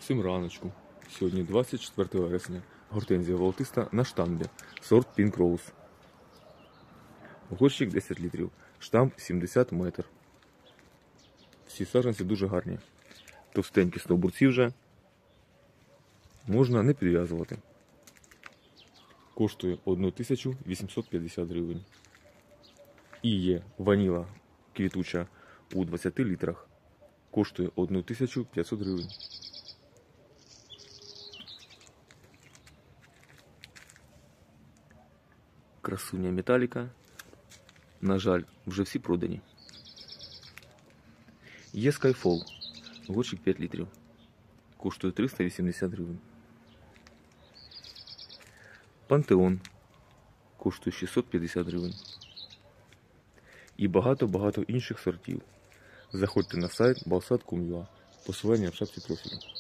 Всім раночку. Сьогодні 24 вересня. Гортензія волотиста на штамбі. Сорт Pink Rose. Горщик 10 літрів. Штамп 70 метр. Всі саджанці дуже гарні. Товстенькі стовбурці вже. Можна не підв'язувати. Коштує 1850 гривень. І є ваніла квітуча у 20 літрах. Коштує 1500 гривень. Красуня металіка. На жаль, вже всі продані. Є Skyfall. Горщик 5 літрів. Коштує 380 гривень. Пантеон. Коштує 650 гривень. І багато-багато інших сортів. Заходьте на сайт balsat.com.ua. Посилання в шапці профілю.